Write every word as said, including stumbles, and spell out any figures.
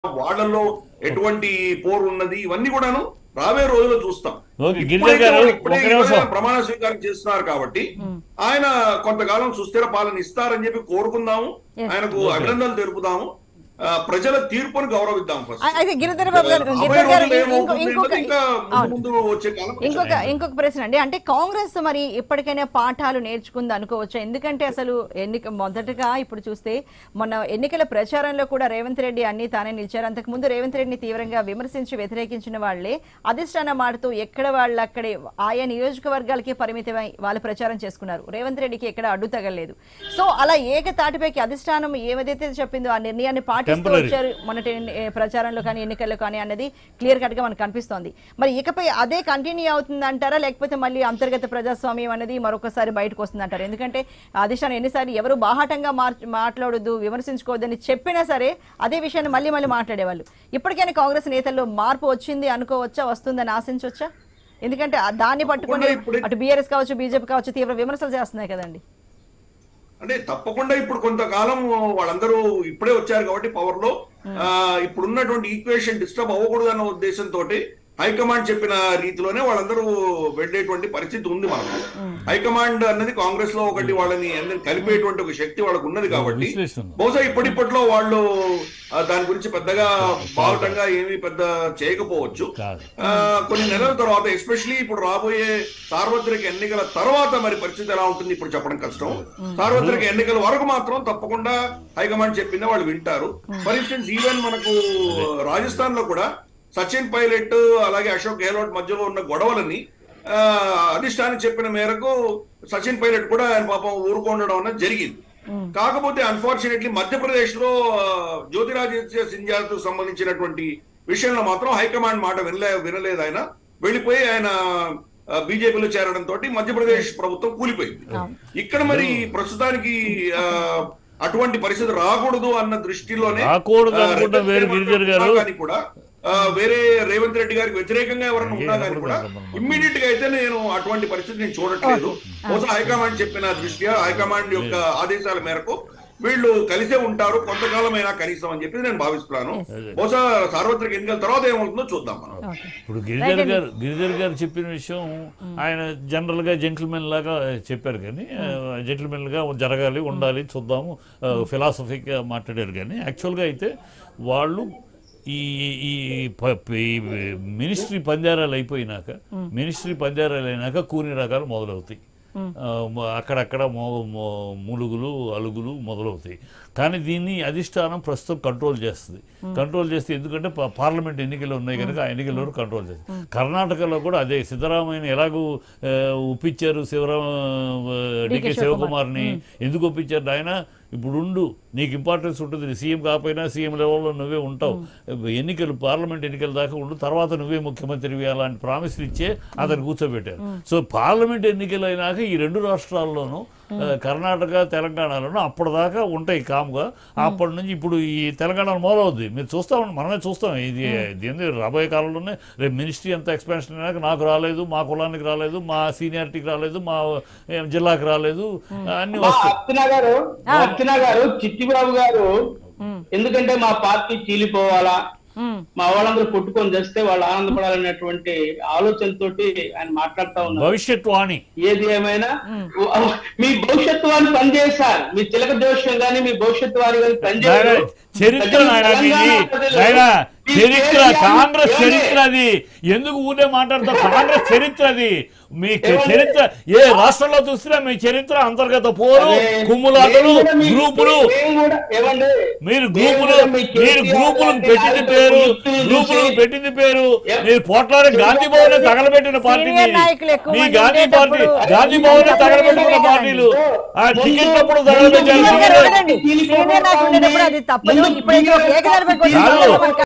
వాళ్ళల్లో ఎటువంటి పోరు ఉన్నది ఇవన్నీ కూడాను రాబోయే రోజుల్లో చూస్తాం. ప్రమాణ స్వీకారం చేస్తున్నారు కాబట్టి ఆయన కొంతకాలం సుస్థిర పాలన ఇస్తారని చెప్పి కోరుకుందాము, ఆయనకు అభినందనలు తెలుపుదాము, ప్రజల తీర్పును గౌరవిద్దాం. ఇంకొక ఇంకొక ప్రశ్న అండి, అంటే కాంగ్రెస్ మరి ఇప్పటికైనా పాఠాలు నేర్చుకుంది అనుకోవచ్చా? ఎందుకంటే అసలు ఎన్నిక మొదటగా ఇప్పుడు చూస్తే మొన్న ఎన్నికల ప్రచారంలో కూడా రేవంత్ రెడ్డి అన్ని తానే నిలిచారు. అంతకు ముందు రేవంత్ రెడ్డిని తీవ్రంగా విమర్శించి వ్యతిరేకించిన వాళ్లే అధిష్టానం ఆడుతూ ఎక్కడ వాళ్ళు అక్కడే ఆయా నియోజకవర్గాలకి పరిమితమై వాళ్ళు ప్రచారం చేసుకున్నారు. రేవంత్ రెడ్డికి ఎక్కడ అడ్డు తగలేదు. సో అలా ఏకతాటిపైకి అధిష్టానం ఏదైతే చెప్పిందో ఆ నిర్ణయాన్ని పాటి వచ్చారు మొన్నటి ప్రచారంలో కానీ ఎన్నికల్లో కానీ అన్నది క్లియర్ కట్ గా మనకు కనిపిస్తోంది. మరి ఇకపై అదే కంటిన్యూ అవుతుంది అంటారా, లేకపోతే మళ్ళీ అంతర్గత ప్రజాస్వామ్యం అనేది మరొకసారి బయటకు వస్తుంది అంటారు? ఎందుకంటే అధిష్టానం ఎన్నిసార్లు ఎవరు బాహాటంగా మాట్లాడొద్దు, విమర్శించుకోవద్దని చెప్పినా సరే అదే విషయాన్ని మళ్ళీ మళ్ళీ మాట్లాడేవాళ్ళు. ఇప్పటికైనా కాంగ్రెస్ నేతల్లో మార్పు వచ్చింది అనుకోవచ్చా, వస్తుందని ఆశించవచ్చా? ఎందుకంటే దాన్ని పట్టుకుని అటు బీఆర్ఎస్ కావచ్చు బీజేపీ కావచ్చు తీవ్ర విమర్శలు చేస్తున్నాయి కదండి. అంటే తప్పకుండా ఇప్పుడు కొంతకాలం వాళ్ళందరూ ఇప్పుడే వచ్చారు కాబట్టి పవర్ లో ఇప్పుడున్నటువంటి ఈక్వేషన్ డిస్టర్బ్ అవ్వకూడదు అన్న ఉద్దేశంతో హైకమాండ్ చెప్పిన రీతిలోనే వాళ్ళందరూ వెళ్ళేటువంటి పరిస్థితి ఉంది. మనకు హైకమాండ్ అన్నది కాంగ్రెస్ లో ఒకటి వాళ్ళని అందరిని కలిపేటువంటి ఒక శక్తి వాళ్ళకు ఉన్నది కాబట్టి బహుశా ఇప్పటిప్పట్లో వాళ్ళు దాని గురించి పెద్దగా బాగుటంగా ఏమీ పెద్ద చేయకపోవచ్చు. కొన్ని నెలల తర్వాత ఎస్పెషలీ ఇప్పుడు రాబోయే సార్వత్రిక ఎన్నికల తర్వాత మరి పరిస్థితి ఎలా ఉంటుంది ఇప్పుడు చెప్పడం కష్టం. సార్వత్రిక ఎన్నికల వరకు మాత్రం తప్పకుండా హైకమాండ్ చెప్పిందే వాళ్ళు వింటారు. ఫర్ ఇన్స్టెన్స్ ఈవెన్ మనకు రాజస్థాన్ లో కూడా సచిన్ పైలట్ అలాగే అశోక్ గెహ్లోట్ మధ్యలో ఉన్న గొడవలని అధిష్టానం చెప్పిన మేరకు సచిన్ పైలట్ కూడా ఆయన పాపం ఊరుకోండడం అనేది జరిగింది. కాకపోతే అన్ఫార్చునేట్లీ మధ్యప్రదేశ్ లో జ్యోతిరాదిత్య సింధియాకు సంబంధించినటువంటి విషయంలో మాత్రం హైకమాండ్ మాట వినలే వినలేదు ఆయన వెళ్ళిపోయి ఆయన బీజేపీలో చేరడంతో మధ్యప్రదేశ్ ప్రభుత్వం కూలిపోయింది. ఇక్కడ మరి ప్రస్తుతానికి అటువంటి పరిస్థితి రాకూడదు అన్న దృష్టిలోనే కూడా వేరే రేవంత్ రెడ్డి గారికి వ్యతిరేకంగా ఎవరైనా ఉన్నా కానీ కూడా ఇమ్మీడియట్ గా అయితే నేను అటువంటి పరిస్థితి నేను చూడట్లేదు. బహుశా హైకమాండ్ చెప్పిన దృష్ట్యా హైకమాండ్ యొక్క ఆదేశాల మేరకు వీళ్ళు కలిసే ఉంటారు కొంతకాలం అయినా కనీసం అని చెప్పి నేను భావిస్తున్నాను. బహుశా సార్వత్రిక ఎన్నికల తర్వాత ఏమవుతుందో చూద్దాం మనం. ఇప్పుడు గిరిధర్ గారు గిరిధర్ గారు చెప్పిన విషయం ఆయన జనరల్ గా జెంటిల్మెన్ లాగా చెప్పారు, కానీ జెంటిల్మెన్ గా జరగాలి ఉండాలి చూద్దాము ఫిలాసఫీగా మాట్లాడారు. కానీ యాక్చువల్గా అయితే వాళ్ళు ఈ ఈ మినిస్ట్రీ పంజారాలు అయిపోయినాక మినిస్ట్రీ పంజారాలు అయినాక కూని రకాలు మొదలవుతాయి. అక్కడక్కడ ములుగులు అలుగులు మొదలవుతాయి. కానీ దీన్ని అధిష్టానం ప్రస్తుతం కంట్రోల్ చేస్తుంది. కంట్రోల్ చేస్తే ఎందుకంటే పార్లమెంట్ ఎన్నికలు ఉన్నాయి కనుక ఆ ఎన్నికల్లో కంట్రోల్ చేస్తుంది. కర్ణాటకలో కూడా అదే సిద్ధరామయ్యని ఎలాగూ ఒప్పించారు, శివరామ డికే శివకుమార్ని ఎందుకు ఒప్పించారు? ఆయన ఇప్పుడుండు నీకు ఇంపార్టెన్స్ ఉంటుంది, సీఎం కాకపోయినా సీఎం లెవెల్లో నువ్వే ఉంటావు, ఎన్నికలు పార్లమెంట్ ఎన్నికల దాకా ఉండు, తర్వాత నువ్వే ముఖ్యమంత్రివి అలాంటి ప్రామిస్లు ఇచ్చే అతను కూర్చోబెట్టారు. సో పార్లమెంట్ ఎన్నికలు అయినాక ఈ రెండు రాష్ట్రాల్లోనూ కర్ణాటక తెలంగాణలోనూ అప్పటిదాకా ఉంటాయి కామ్గా. అప్పటి నుంచి ఇప్పుడు ఈ తెలంగాణలో మొదలవుద్ది. మీరు చూస్తా మనమే చూస్తాం ఇది దీని రాబోయే కాలంలోనే. రేపు మినిస్ట్రీ అంత ఎక్స్పాన్షన్ అయినాక నాకు రాలేదు, మా కులానికి రాలేదు, మా సీనియారిటీకి రాలేదు, మా జిల్లాకి రాలేదు అన్ని వస్తున్నాయి గారు. చిట్టిబాబు గారు ఎందుకంటే మా పార్టీ చీలిపోవాలా, మా వాళ్ళందరూ కొట్టుకొని చేస్తే వాళ్ళు ఆనందపడాలనేటువంటి ఆలోచనతోటి ఆయన మాట్లాడుతూ ఉన్నారు. భవిష్యత్ వాణి ఏది ఏమైనా మీ భవిష్యత్తు వాణి పనిచేశారు, మీ చిలక జోష్యం గానీ మీ భవిష్యత్తు వారి కానీ పనిచేశారు. చరిత్ర చరిత్ర కాంగ్రెస్ చరిత్ర అది ఎందుకు ఊరే మాట్లాడతారు? కాంగ్రెస్ చరిత్ర అది. మీ చరిత్ర ఏ రాష్ట్రంలో చూసినా మీ చరిత్ర అంతర్గత పోరు, కుమ్ములాటలు, గ్రూపులు. మీరు గ్రూపులు మీరు గ్రూపులకు పెట్టింది పేరు గ్రూపులకు పెట్టింది పేరు మీరు పోట్లాడే గాంధీ భవన్ తగలబెట్టిన పార్టీ మీ గాంధీ పార్టీ గాంధీ భవన్ తగలబెట్టుకున్న పార్టీలు ఆ టికెట్ అప్పుడు తగలబెట్టారు.